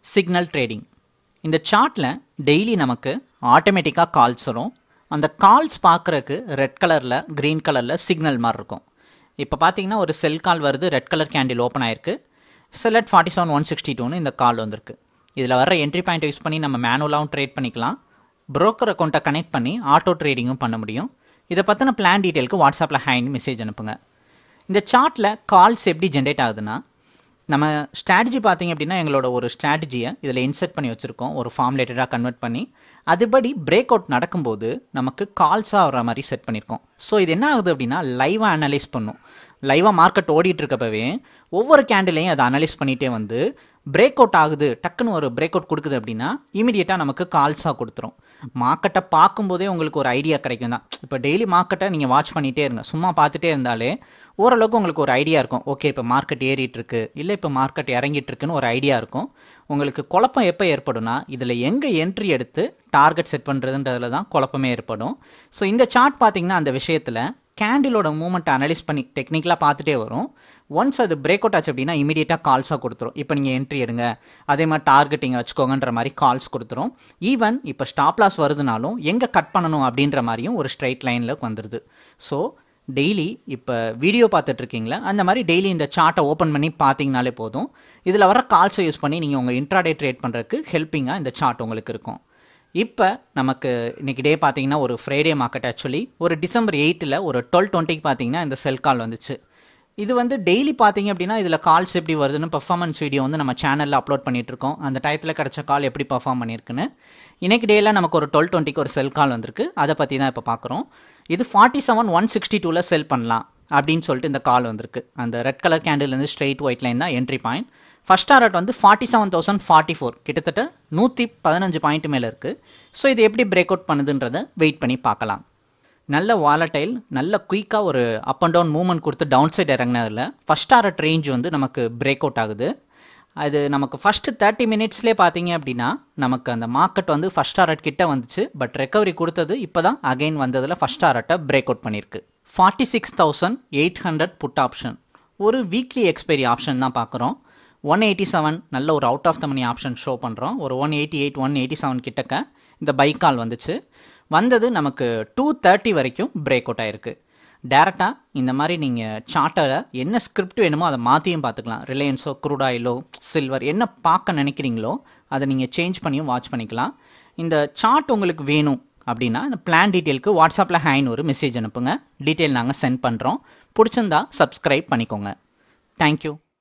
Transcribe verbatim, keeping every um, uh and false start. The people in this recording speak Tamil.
Signal trading. இந்த சார்ட்டில் டெய்லி நமக்கு ஆட்டோமேட்டிக்காக கால்ஸ் வரும். அந்த கால்ஸ் பார்க்குறக்கு ரெட் கலரில் க்ரீன் கலரில் சிக்னல் மாதிரி இருக்கும். இப்போ பார்த்தீங்கன்னா ஒரு செல் கால் வருது, ரெட் கலர் கேண்டில் ஓப்பன் ஆயிருக்கு. செலட் ஃபார்ட்டி செவன் ஒன் சிக்ஸ்டி டூன்னு இந்த கால் வந்திருக்கு. இதில் வர என்ட்ரி பாயிண்ட் யூஸ் பண்ணி நம்ம மேனுவலாகவும் ட்ரேட் பண்ணிக்கலாம். ப்ரோக்கர் அக்கௌண்ட்டை கனெக்ட் பண்ணி ஆட்டோ ட்ரேடிங்கும் பண்ண முடியும். இதை பற்றின பிளான் டீட்டெயிலுக்கு வாட்ஸ்அப்பில் ஹேண்ட் மெசேஜ் அனுப்புங்க. இந்த சார்ட்டில் கால்ஸ் எப்படி ஜென்ரேட் ஆகுதுன்னா, நம்ம ஸ்ட்ராட்டஜி பார்த்திங்க அப்படின்னா எங்களோட ஒரு ஸ்ட்ராட்டஜியை இதில் இன்செர்ட் பண்ணி வச்சுருக்கோம், ஒரு ஃபார்முலேட்டடாக கன்வெர்ட் பண்ணி. அதுபடி பிரேக் அவுட் நடக்கும்போது நமக்கு கால்ஸாக வர மாதிரி செட் பண்ணியிருக்கோம். ஸோ இது என்ன ஆகுது அப்படின்னா லைவாக அனலைஸ் பண்ணும். லைவாக மார்க்கெட் ஓடிட்டு இருக்கப்பவே ஒவ்வொரு கேண்டிலையும் அதை அனலைஸ் பண்ணிகிட்டே வந்து பிரேக் அவுட் ஆகுது, டக்குன்னு ஒரு பிரேக் அவுட் கொடுக்குது அப்படின்னா இமீடியட்டாக நமக்கு கால்ஸாக கொடுத்துரும். மார்க்கெட்டை பார்க்கும்போதே உங்களுக்கு ஒரு ஐடியா கிடைக்கும் தான். இப்போ டெய்லி மார்க்கெட்டை நீங்கள் வாட்ச் பண்ணிகிட்டே இருங்க, சும்மா பார்த்துட்டே இருந்தாலே ஓரளவுக்கு உங்களுக்கு ஒரு ஐடியா இருக்கும். ஓகே, இப்போ மார்க்கெட் ஏறிட்டு இருக்கு, இல்லை இப்போ மார்க்கெட் இறங்கிட்டு இருக்குன்னு ஒரு ஐடியா இருக்கும். உங்களுக்கு குழப்பம் எப்போ ஏற்படும்னா இதில் எங்கே என்ட்ரி எடுத்து டார்கெட் செட் பண்ணுறதுன்றதுல தான் குழப்பமே ஏற்படும். ஸோ இந்த சார்ட் பார்த்தீங்கன்னா அந்த விஷயத்தில் கேண்டிலோட மூவ்மெண்ட்டை அனலைஸ் பண்ணி டெக்னிக்கலாக பார்த்துட்டே வரும். ஒன்ஸ் அது பிரேக் அவுட் ஆச்சு அப்படின்னா இமீடியட்டாக கால்ஸாக கொடுத்துரும். இப்போ நீங்கள் என்ட்ரி எடுங்க, அதே மாதிரி டார்கெட்டிங் வச்சுக்கோங்கன்ற மாதிரி கால்ஸ் கொடுத்துரும். ஈவன் இப்போ ஸ்டாப் லாஸ் வருதுனாலும் எங்கே கட் பண்ணணும் அப்படின்ற மாதிரியும் ஒரு ஸ்ட்ரைட் லைனில் வந்துடுது. ஸோ டெய்லி இப்போ வீடியோ பார்த்துட்டு இருக்கீங்களா, அந்த மாதிரி டெய்லி இந்த சார்ட்டை ஓப்பன் பண்ணி பார்த்தீங்கனாலே போதும். இதில் வர கால்ஸை யூஸ் பண்ணி நீங்கள் உங்கள் இன்ட்ராடே ட்ரேட் பண்ணுறதுக்கு ஹெல்ப்பிங்காக இந்த சார்ட் உங்களுக்கு இருக்கும். இப்போ நமக்கு இன்றைக்கி டே பார்த்தீங்கன்னா ஒரு ஃப்ரைடே மார்க்கெட். ஆக்சுவலி ஒரு டிசம்பர் எயிட்டில் ஒரு டுவெல் டுவெண்ட்டிக்கு பார்த்தீங்கன்னா இந்த செல் கால் வந்துச்சு. இது வந்து டெய்லி பார்த்தீங்க அப்படின்னா இதில் கால்ஸ் எப்படி வருதுன்னு பர்ஃபார்மன்ஸ் வீடியோ வந்து நம்ம சேனலில் அப்லோட் பண்ணிட்டு இருக்கோம். அந்த டயத்தில் கிடச்ச கால் எப்படி பர்ஃபார்ம் பண்ணியிருக்குன்னு. இன்றைக்கி டேயில் நமக்கு ஒரு டுவெல் டுவெண்ட்டிக்கு ஒரு செல் கால் வந்திருக்கு. அதை பற்றி தான் இப்போ பார்க்குறோம். இது ஃபார்ட்டி செவன் ஒன் சிக்ஸ்டி டூவில் செல் பண்ணலாம் அப்படின்னு சொல்லிட்டு இந்த கால் வந்திருக்கு. அந்த ரெட் கலர் கேண்டில்லேருந்து ஸ்ட்ரெயிட் ஒயிட் லைன் தான் என்ட்ரி பாயிண்ட். ஃபஸ்ட் டாரட் வந்து forty seven thousand forty four கிட்டத்தட்ட நூற்றி பதினஞ்சு பாயிண்ட் மேலே இருக்குது. ஸோ இது எப்படி பிரேக் அவுட் பண்ணுதுன்றதை வெயிட் பண்ணி பார்க்கலாம். நல்ல வாலட்டைல், நல்ல குயிக்காக ஒரு அப் அண்ட் டவுன் மூவ்மெண்ட் கொடுத்து டவுன் சைட் இறங்கினதில் ஃபஸ்ட் டாரட் ரேஞ்ச் வந்து நமக்கு பிரேக் அவுட் ஆகுது. அது நமக்கு ஃபஸ்ட்டு தேர்ட்டி மினிட்ஸ்லேயே பார்த்தீங்க அப்படின்னா நமக்கு அந்த மார்க்கெட் வந்து ஃபஸ்ட் டாரட் கிட்ட வந்துச்சு. பட் ரெக்கவரி கொடுத்தது இப்போ தான் அகைன் வந்ததில் ஃபஸ்ட் டாரட்டை பிரேக் அவுட் பண்ணியிருக்கு. Forty six thousand eight hundred put option, ஒரு வீக்லி எக்ஸ்பைரி ஆப்ஷன் தான் பார்க்குறோம். ஒன் எயிட்டி செவன் நல்ல ஒரு out of the money option show பண்ணுறோம். ஒரு one eighty eight one eighty seven கிட்டக்க இந்த பை கால் வந்துச்சு. வந்தது நமக்கு டூ தேர்ட்டி வரைக்கும் பிரேக் அவுட் ஆகிருக்கு. டேரெக்டாக இந்த மாதிரி நீங்கள் சார்ட்டில் என்ன ஸ்கிரிப்ட் வேணுமோ அதை மாற்றியும் பார்த்துக்கலாம். ரிலையன்ஸோ க்ரூட் ஆயிலோ சில்வர் என்ன பார்க்க நினைக்கிறீங்களோ அதை நீங்கள் சேஞ்ச் பண்ணியும் வாட்ச் பண்ணிக்கலாம். இந்த சார்ட் உங்களுக்கு வேணும் அப்படின்னா இந்த பிளான் டீட்டெயிலுக்கு வாட்ஸ்அப்பில் ஹேண்ட் ஒரு மெசேஜ் அனுப்புங்க. டீட்டெயில் நாங்கள் சென்ட் பண்ணுறோம். பிடிச்சிருந்தா சப்ஸ்கிரைப் பண்ணிக்கோங்க. தேங்க்யூ.